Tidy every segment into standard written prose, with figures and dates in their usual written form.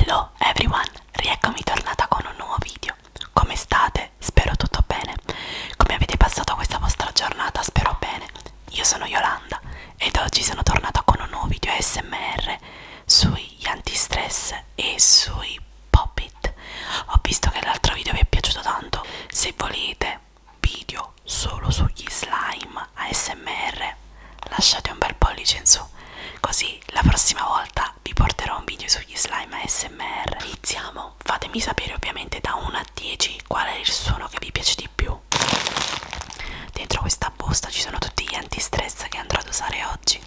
Hello everyone, rieccomi tornata con un nuovo video. Come state? Spero tutto bene. Come avete passato questa vostra giornata? Spero bene. Io sono Iolanda ed oggi sono tornata con un nuovo video ASMR sugli antistress e sui pop-it. Ho visto che l'altro video vi è piaciuto tanto. Se volete video solo sugli slime ASMR, lasciate un bel pollice in su, così la prossima volta vi porterò un video sugli slime ASMR. Iniziamo, fatemi sapere ovviamente da 1 a 10 qual è il suono che vi piace di più. Dentro questa busta ci sono tutti gli antistress che andrò ad usare oggi.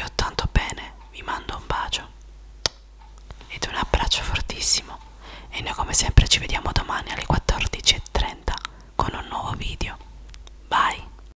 ho tanto bene, vi mando un bacio ed un abbraccio fortissimo e noi come sempre ci vediamo domani alle 14:30 con un nuovo video. Bye!